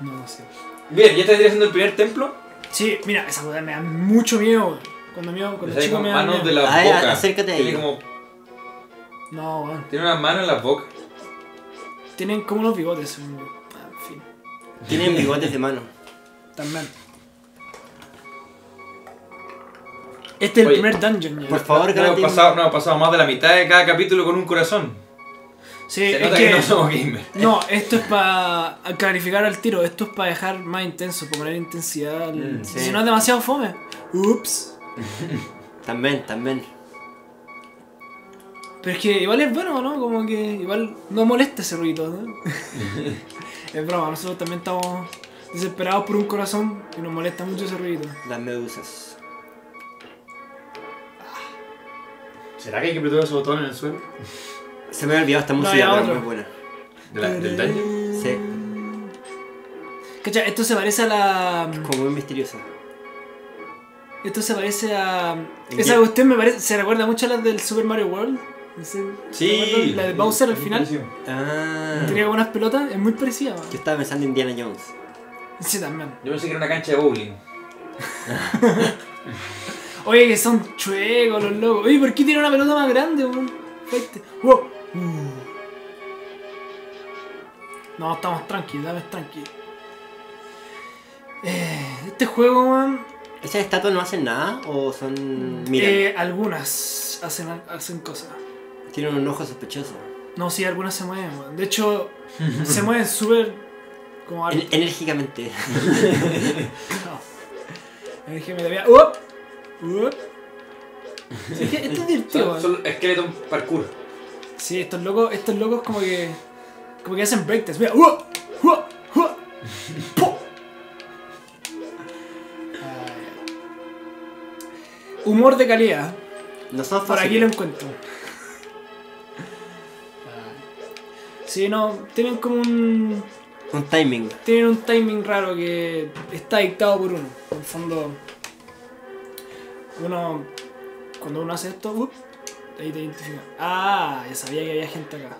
No sé. Bien, ¿ya estás haciendo el primer templo? Sí, mira, esa weá me da mucho miedo. Cuando chico me da manos miedo. de la boca. Acércate a Tiene ella. como... No, weón. Tiene una mano en la boca. Tienen como unos bigotes, según yo. En fin. Tienen bigotes de mano. También. Este es el Oye, primer dungeon ya. Por favor, No Galatín. hemos pasado más de la mitad de cada capítulo con un corazón. Sí, Se es nota que... que no somos gamers. No, esto es para clarificar al tiro. Esto es para dejar más intenso, para poner intensidad. Sí. Si no es demasiado fome. Ups. También. Pero es que igual es bueno, ¿no? Como que igual no molesta ese ruido, ¿no? Es broma, nosotros también estamos desesperados por un corazón y nos molesta mucho ese ruido. Las medusas. ¿Será que hay que apretar ese botón en el suelo? Se me había olvidado esta No, música, ya pero otro. muy buena. ¿Del daño? Sí, Cacha, esto se parece a la... como muy misteriosa. Esto se parece a... ¿En Esa qué? cuestión me parece... ¿Se recuerda mucho a la del Super Mario World? No sé, Sí. ¿te acuerdas? La de Bowser al final. Ah, Tenía como unas pelotas, es muy parecida. Man. yo estaba pensando en Indiana Jones. Sí, también. Yo pensé que era una cancha de bowling. Oye, que son chuecos los locos. Oye, ¿por qué tiene una pelota más grande, weón? Fíjate. Wow. No, estamos tranquilos, dame tranquilo. Este juego, man, ¿Esas estatuas no hacen nada o son... miran? algunas hacen cosas. Tienen un ojo sospechoso. No, sí, algunas se mueven, man. De hecho, se mueven súper... como algo. Enérgicamente. No. Es que me debía... ¡Up! ¡Up! Sí, es que esto es divertido, man. Son Skeleton Parkour. Sí, estos locos como que hacen breakdance. Mira, ¡uah! ¡Uah! ¡Uah! ¡Po! Humor de calidad. No son Por aquí lo fáciles. encuentro. Sí, no, tienen como un Timing. timing raro que está dictado por uno. En el fondo, cuando uno hace esto, ahí te identifica. Ah, ya sabía que había gente acá.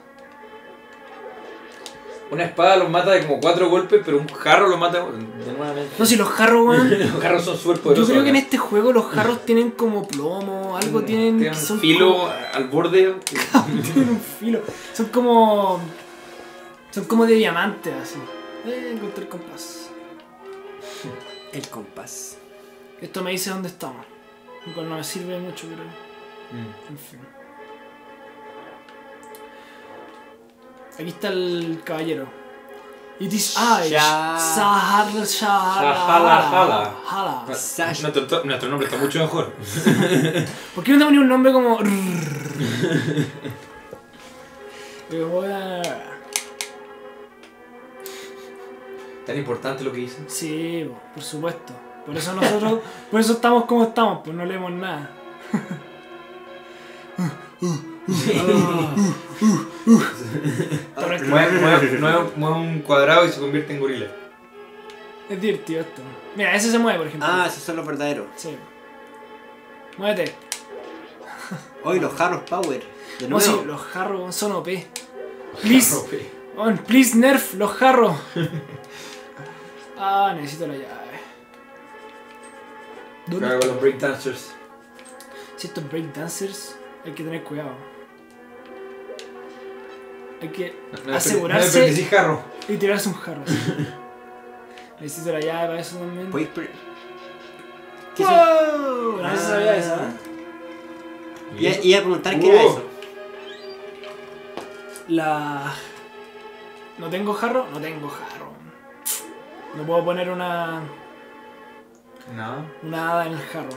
Una espada los mata de como 4 golpes, pero un jarro los mata de nuevamente. No, si los jarros, weón. Los jarros son súper Yo poderosos. creo que en acá. este juego los jarros tienen como plomo, algo tienen Tienen que un son filo como- al borde. tienen un filo. Son como de diamante así. Encontré el compás. El compás. Esto me dice dónde estamos. Lo cual no me sirve mucho, pero en fin. Aquí está el caballero. It is I, Sahara. Sash. Nuestro nombre está mucho mejor. ¿Por qué no tengo ni un nombre como... Tan importante lo que dicen. Sí, por supuesto. Por eso estamos como estamos, pues no leemos nada. Mueve un cuadrado y se convierte en gorila. Es divertido esto. Mira, ese se mueve, por ejemplo. Ah, esos son los verdaderos. Sí. Muévete. Hoy los jarros power. De No, nuevo. sí, los jarros son OP. Please. Please nerf los jarros. Ah, necesito la llave. ¿Dónde Cago está? con los breakdancers. Si estos breakdancers, hay que tener cuidado. Hay que asegurarse No es jarro. y tirarse un jarro. así. Necesito la llave para eso también. ¿Podéis ¿Qué son? ¡Wow! No sé si sabía eso, ¿eh? Iba a preguntar qué era eso. ¿No tengo jarro? No tengo jarro. No puedo poner una hada en el jarro.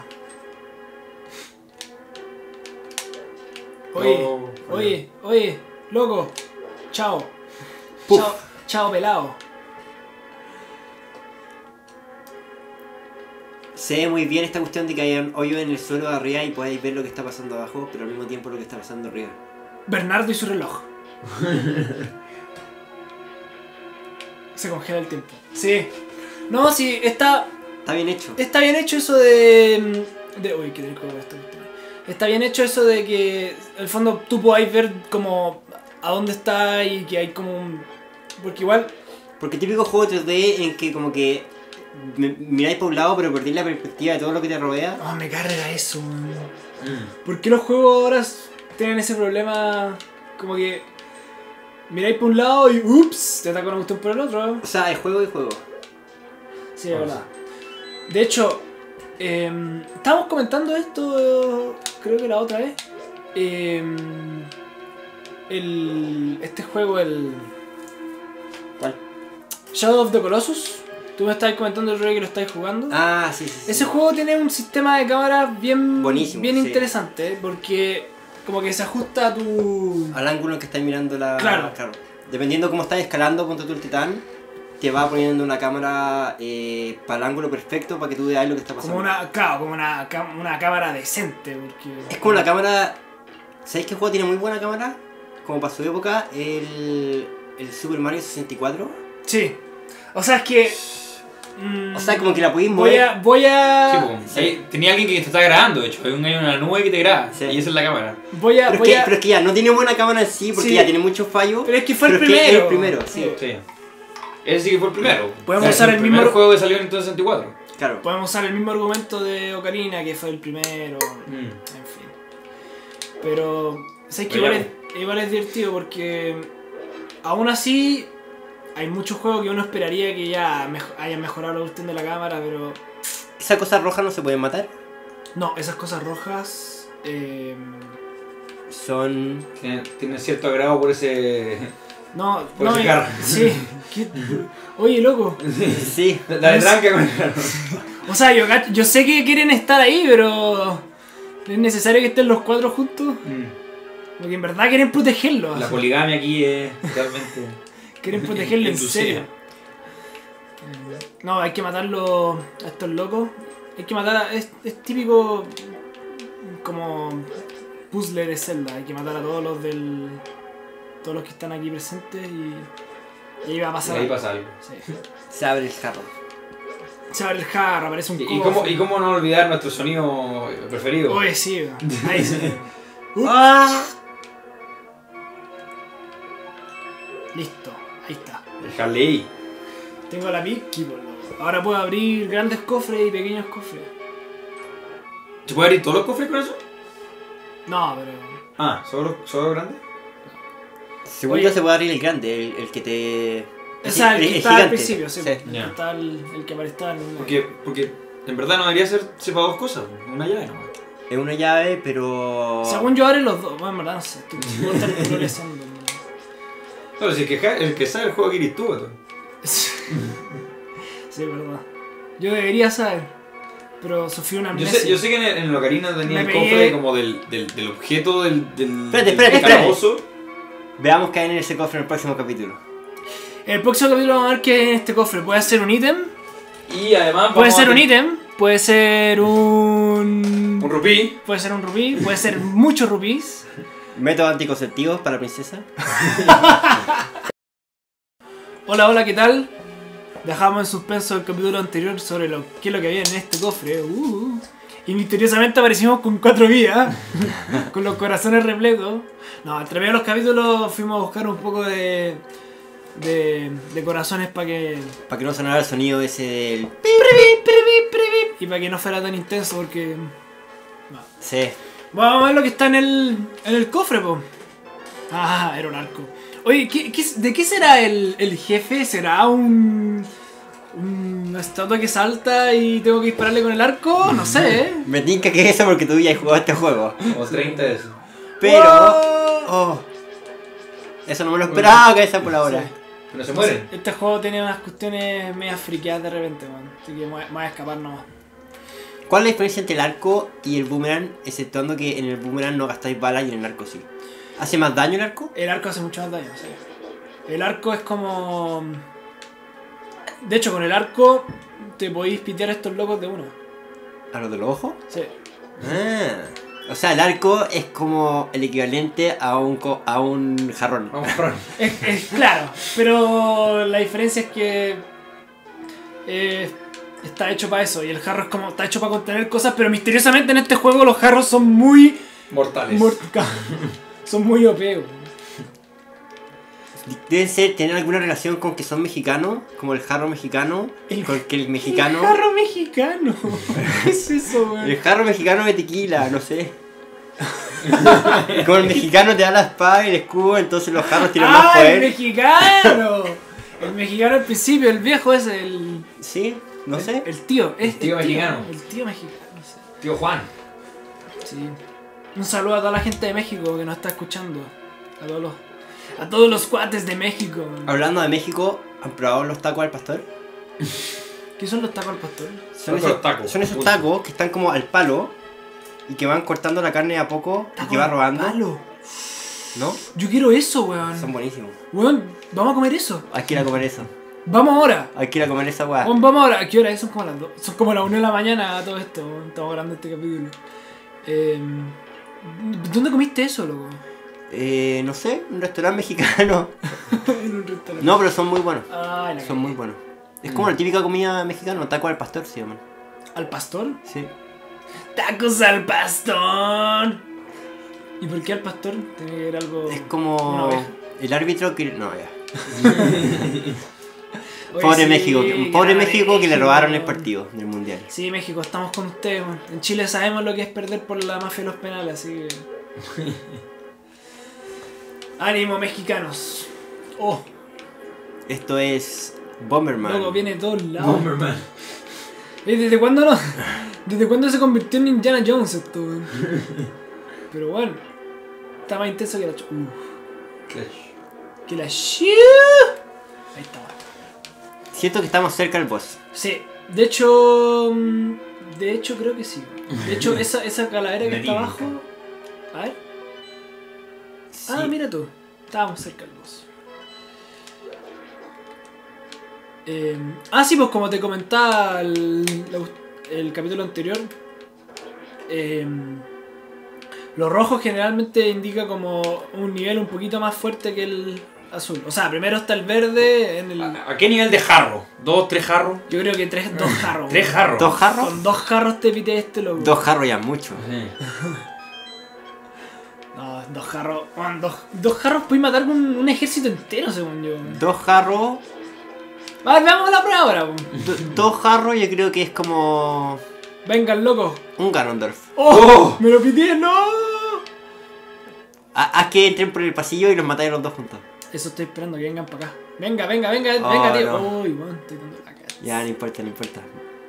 Oye, loco. Chao. Puf. Chao, pelado. Se ve muy bien esta cuestión de que hay un hoyo en el suelo de arriba y podáis ver lo que está pasando abajo, pero al mismo tiempo lo que está pasando arriba. Bernardo y su reloj. Se congela el tiempo. Sí. No, sí, está Está bien hecho. bien hecho eso de... Uy, qué rico esto. Está bien hecho eso de que, en el fondo, tú podáis ver como a dónde está y que hay como un... Porque igual, Porque típico juego 3D en que como que miráis para un lado pero perdís la perspectiva de todo lo que te rodea. Oh, me carga eso, man. ¿Por qué los juegos ahora tienen ese problema como que miráis por un lado y ups, te ataca una cuestión por el otro? O sea, es juego y juego. Sí, es verdad. De hecho, estábamos comentando esto, creo que la otra vez. Este juego, ¿Cuál? Shadow of the Colossus. Tú me estabas comentando el otro día que lo estáis jugando. Ah, sí, sí. Ese juego tiene un sistema de cámara bien, buenísimo, bien sí. interesante, porque como que se ajusta a tu... Al ángulo en que estáis mirando la... Claro. Dependiendo cómo estás escalando, ponte tú el titán, te va poniendo una cámara para el ángulo perfecto para que tú veas lo que está pasando. Como una cámara decente, porque... Es como la cámara... ¿Sabéis qué juego tiene muy buena cámara? Como para su época, el Super Mario 64. Sí. O sea, es que... O sea, como que la podéis mover. Voy a... Sí, pues, ahí tenía alguien que te está grabando, de hecho. Hay una nube que te graba. Sí. Y esa es la cámara. Pero es que ya no tiene buena cámara en sí, porque Sí. ya tiene muchos fallos. Pero es que fue el pero es que primero. es el primero, sí. Sí. Ese sí que fue el primero. Podemos usar el primer mismo- juego que salió en Nintendo 64. Claro. Podemos usar el mismo argumento de Ocarina, que fue el primero, en fin. Pero, ¿sabes que Pero igual es divertido? Porque aún así hay muchos juegos que uno esperaría que ya hayan mejorado la cuestión de la cámara, pero ¿Esas cosas rojas no se pueden matar? no, esas cosas rojas... Son... Tiene cierto agrado por ese. no, Por no, ese carro. sí. ¿Qué? Oye, loco. Sí. La de tranca con el carro. O sea, yo sé que quieren estar ahí, pero es necesario que estén los cuatro juntos. Porque en verdad quieren protegerlo. La así. poligamia aquí es realmente. Quieren protegerlo en inclusiva. serio. No, hay que matarlo a estos locos. Hay que matar a... Es típico como puzzle de Zelda. Hay que matar a todos los todos los que están aquí presentes y ahí va a Y pasar. ahí pasa algo. Sí. Se abre el jarro. Se abre el jarro, aparece un ¿Y cofre. cómo no olvidar nuestro sonido preferido? Oye, sí, ahí sí. ¡Ah! Listo, ahí está. El Harley. Tengo la Big Keyboard. Ahora puedo abrir grandes cofres y pequeños cofres. ¿Se puede abrir todos los cofres con eso? No, pero... Ah, ¿solo grandes? Según Oye. yo se puede abrir el grande, el que te... O sea, el que está al gigante. principio, sí. Sí. El que Ya. está el que aparece en el... Porque en verdad no debería ser para dos cosas. Una llave nomás. Es una llave, pero... Según yo abren los dos. Bueno, en verdad no sé. Puedo estar progresando. No, si el que sabe el juego que eres tú, gato. Sí, es verdad. Yo debería saber. Pero sufrí una amnesia. Yo sé que en el Ocarina tenía Me el cofre pegué- como del objeto del Espérate. calabozo. Veamos qué hay en ese cofre en el próximo capítulo. El próximo capítulo vamos a ver que en este cofre puede ser un ítem. Y además Puede vamos ser a un tener ítem. Puede ser un... un rupí. Puede ser un rubí. Puede ser muchos rubíes. Métodos anticonceptivos para la princesa. Hola, ¿qué tal? Dejamos en suspenso el capítulo anterior sobre qué es lo que había en este cofre. Y misteriosamente aparecimos con 4 vidas, con los corazones repletos. No, entre medio de los capítulos fuimos a buscar un poco de corazones para que... Para que no sonara el sonido ese del... Y para que no fuera tan intenso porque... Sí. Vamos a ver lo que está en el cofre, po. Ah, era un arco. Oye, ¿de qué será el jefe? ¿Será una estatua que salta y tengo que dispararle con el arco? No sé, ¿eh? Me tinca que es eso porque tú ya has jugado este juego. Como 30 de eso. Pero... ¡Wow! Oh, eso no me lo esperaba, que esa por ahora. Sí. Pero se mueren. Este juego tiene unas cuestiones medias friqueadas de repente, man. Así que me voy a escapar nomás. ¿Cuál es la diferencia entre el arco y el boomerang? Exceptuando que en el boomerang no gastáis balas y en el arco sí. ¿Hace más daño el arco? El arco hace mucho más daño, sí. El arco es como... De hecho, con el arco te podéis pitear a estos locos de una. ¿A los de los ojos? Sí. Ah. O sea, el arco es como el equivalente a un jarrón. Vamos a Es claro, pero la diferencia es que está hecho para eso y el jarro es como está hecho para contener cosas, pero misteriosamente en este juego los jarros son muy mortales. son muy OP. Weón. Deben ser, tener alguna relación con que son mexicanos, como el jarro mexicano, con que el mexicano... El jarro mexicano. ¿Qué es eso, weón? El jarro mexicano de tequila, no sé. Como el mexicano te da la espada y el escudo, entonces los jarros tienen más ¡Ah, poder. el mexicano! El mexicano al principio, el viejo es el... Sí, no sé. El tío, es El tío mexicano. El tío mexicano, sí. Tío Juan. Sí. Un saludo a toda la gente de México que nos está escuchando. A todos los cuates de México. Hablando de México, ¿han probado los tacos al pastor? ¿Qué son los tacos al pastor? Son esos tacos que están como al palo y que van cortando la carne a poco y que va robando. Palo. ¿No? Yo quiero eso, weón. Son buenísimos. Weón, vamos a comer eso. Hay que ir a comer eso. Vamos ahora. Hay que ir a comer esa weá. Weón, vamos ahora. ¿A qué hora es? Son como las 2. Son como las 1 de la mañana todo esto. Weón. Estamos grabando este capítulo. ¿Dónde comiste eso, loco? No sé, un restaurante mexicano. En un restaurante. No, pero son muy buenos. Ay, la Son muy buenos. Es como la típica comida mexicana, taco al pastor se llaman. ¿Al pastor? Sí. ¡Tacos al pastor! ¿Y por qué al pastor? Tiene que ver algo... Es una como oveja. el árbitro que... No, ya. Oye, Pobre sí, México, pobre gana México que le México. robaron el partido del mundial. Sí, México, estamos con ustedes, weón. En Chile sabemos lo que es perder por la mafia de los penales, así que... ¡Ánimo, mexicanos! ¡Oh! Esto es Bomberman. Loco, viene de todos lados. Bomberman. ¿Desde cuándo no? ¿Desde cuándo se convirtió en Indiana Jones esto, weón? Pero bueno, está más intenso que la Que la Ahí está. Siento que estamos cerca del boss. Sí, de hecho creo que sí. De hecho, esa calavera que está abajo. A ver. Sí. Ah, mira tú. Estábamos cerca del boss. Sí, pues como te comentaba el capítulo anterior, lo rojo generalmente indica como un nivel un poquito más fuerte que el azul. O sea, primero está el verde en el... ¿A qué nivel de jarro? ¿2, 3 jarros? Yo creo que 2 jarros. 3 jarros. ¿Dos jarros? Con 2 jarros te pité este loco. 2 jarros ya mucho. Sí. No, 2 jarros. Man, dos jarros puedes matar con un ejército entero, según yo. 2 jarros. Vale, veamos la prueba ahora. 2 jarros yo creo que es como Venga, el loco. un Ganondorf. ¡Oh! ¡Me lo pité! ¡No! Haz que entren por el pasillo y los matáis a los dos juntos. Eso estoy esperando, que vengan para acá. Venga, venga, Oh, venga, tío. no. Uy, man, estoy dando la cara. Ya, no importa, no importa.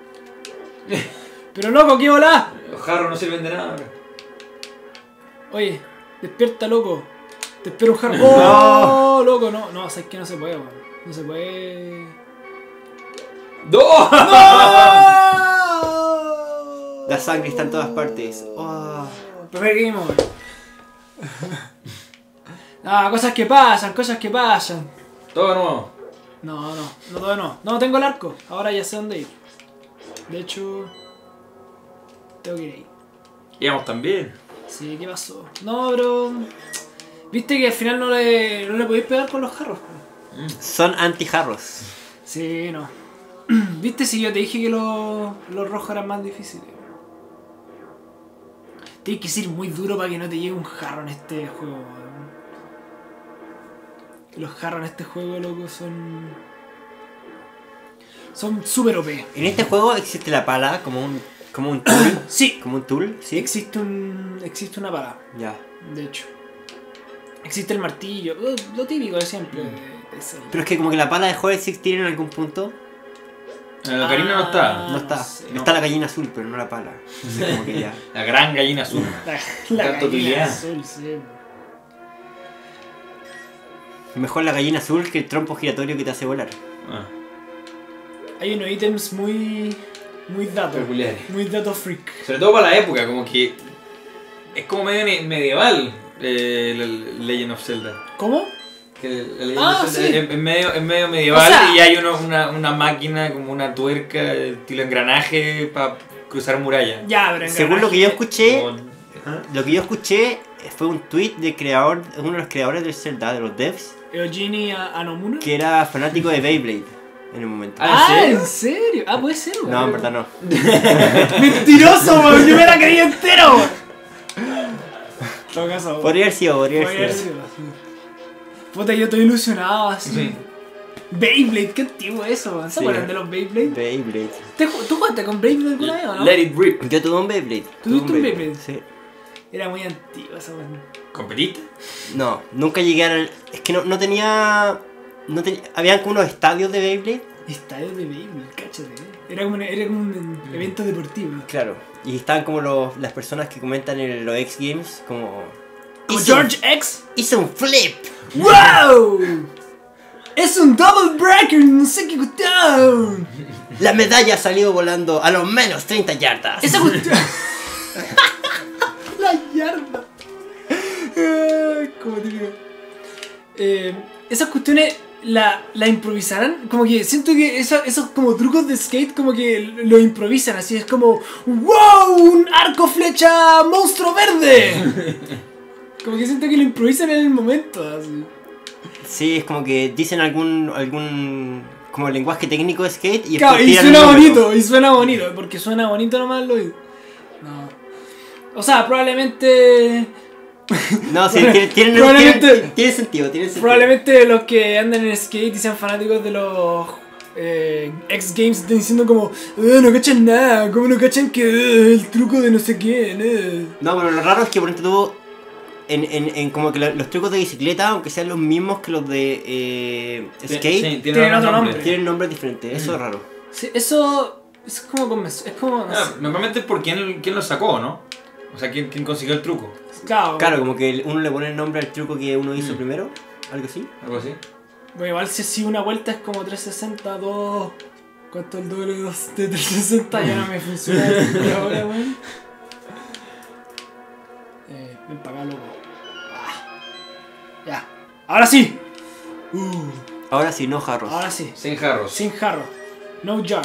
Pero loco, ¿qué volá? Los jarros no sirven de nada. Oye, despierta, loco. Te espero un jarro. No. ¡Oh, loco! No, no, sabes que no se puede, man. No se puede. ¡No! La sangre está en todas partes. Oh. Primer game over. Ah, cosas que pasan, cosas que pasan. Todo de nuevo. No, todavía no. No, tengo el arco. Ahora ya sé dónde ir. De hecho, tengo que ir ahí. Íbamos también. Sí, ¿qué pasó? No, bro. Viste que al final no le podéis pegar con los jarros. Son anti-jarros. Sí, no. Viste si yo te dije que los rojos eran más difíciles. Tienes que ser muy duro para que no te llegue un jarro en este juego. weón. Los jarros en este juego, loco, son súper OP. En este juego existe la pala como un tool. Sí, Como un tool, ¿sí? existe una pala, Ya. de hecho. Existe el martillo, lo típico de siempre. de Zelda. Pero es que como que la pala dejó de existir en algún punto. En la carina no está. No está. sí. Está la gallina azul, pero no la pala. Entonces como que ya. La gran gallina azul. La Tanta gallina utilidad. azul, sí. Mejor la gallina azul que el trompo giratorio que te hace volar. Ah, Hay unos ítems muy datos. peculiares. Muy dato freak. Sobre todo para la época, como que es como medio medieval la Legend of Zelda. ¿Cómo? Que la Legend Ah, of Zelda sí. es medio medieval, O sea- y hay una máquina como una tuerca, estilo engranaje para cruzar murallas. Ya, pero Según lo que yo escuché, Como- ¿Ah? lo que yo escuché fue un tweet del creador, uno de los creadores del Zelda, de los devs, Eugenie Anomura. que era fanático de Beyblade en el momento. Ah, ¿en ¿en serio? Ah, puede ser, weón. No, en verdad no. Mentiroso, weón. Yo me la creí entero, weón. En todo caso, Podría haber sido, podría haber podría haber sido. sido, sí. Puta, yo estoy ilusionado así. Sí. Beyblade, qué antiguo eso, ¿se Sí. acuerdan de los Beyblade? Beyblade. ¿Tú jugaste con Beyblade alguna vez o no? Let it rip. Yo tuve un Beyblade. ¿Tuviste un Beyblade? Sí. Era muy antiguo esa weón. ¿Competiste? No, nunca llegué al... Es que no tenía... Habían como unos estadios de Beyblade. Estadio de Beyblade, cáchate. Era como un evento deportivo. Claro. Y estaban como las personas que comentan en los X Games como... Como "Hizo- George X. Hizo un flip. ¡Wow! Es un double breaker, no sé qué cuestión. La medalla salió volando a lo menos 30 yardas. Esa cuestión. La yarda. Como te digo. Esas cuestiones la improvisarán. Como que siento que esos como trucos de skate como que lo improvisan. Así es como ¡wow! Un arco flecha monstruo verde. Como que siento que lo improvisan en el momento. Así. Sí, es como que dicen algún como lenguaje técnico de skate y Claro, después y tiran suena un número. bonito, y suena bonito, porque suena bonito nomás lo oído. No. O sea, probablemente. No, sí, Probablemente- tiene sentido. Probablemente los que andan en skate y sean fanáticos de los X Games estén diciendo como no cachan nada, como no cachan que el truco de no sé quién. No, pero lo raro es que por ejemplo tú en como que los trucos de bicicleta, aunque sean los mismos que los de skate, Sí, tienen otro nombre. tienen nombres diferentes. Eso es raro. Sí, eso es como es como no sé. Normalmente es por quién lo sacó, ¿no? O sea, quién consiguió el truco. Claro, Claro, como que uno le pone el nombre al truco que uno hizo primero, algo así. Algo así. Bueno, igual si una vuelta es como 360, 2. ¿Cuánto el doble de 360? Ya no me funciona ahora, weón. Ven para acá, loco. Ah. Ya. Ahora sí. Ahora sí, no jarros. Ahora sí. Sin jarros. Sin jarro. No jar.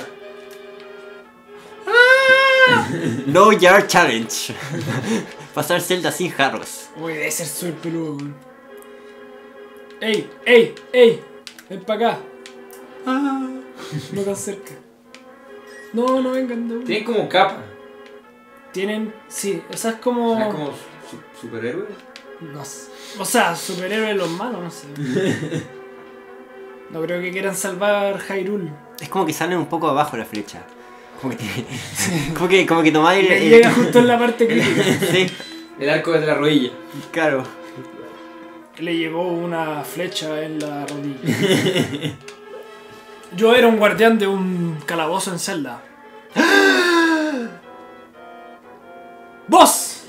No Jar Challenge. Pasar Zelda sin jarros. Uy, debe ser súper peludo, weón. ¡Ey! ¡Ey! ¡Ey! Ven para acá. Ah, no tan cerca. No vengan de uno. Tienen como capa. Tienen. Sí, o sea, es como. ¿Serán como superhéroes? No sé. O sea, superhéroes los malos, no sé. No creo que quieran salvar Hyrule. Es como que salen un poco abajo la flecha. Como que tomáis Le llega justo en la parte crítica. Sí, El arco desde la rodilla. claro. Le llegó una flecha en la rodilla. Yo era un guardián de un calabozo en Zelda. ¡Vos!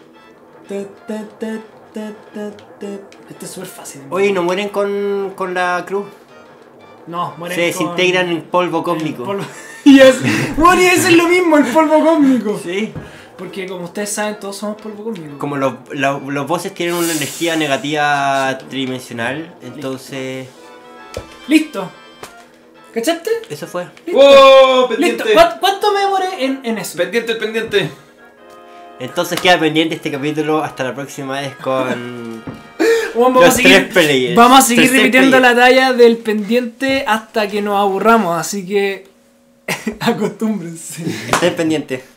Este es súper fácil. Oye, ¿no mueren con la cruz? No, mueren Se con desintegran en polvo el cósmico. polvo. Bueno, y eso es lo mismo, el polvo cósmico. Sí. Porque como ustedes saben, todos somos polvo cósmico. Como los bosses tienen una energía negativa tridimensional, entonces... ¡Listo! ¿Cachaste? Eso fue. ¡Oh! ¡Listo! Pendiente. ¿Cuánto me demoré en eso? Pendiente. Entonces queda pendiente este capítulo hasta la próxima vez con... Bueno, Los tres players. vamos a seguir Tercer repitiendo player. la talla del pendiente hasta que nos aburramos, así que acostúmbrense. Estén pendientes.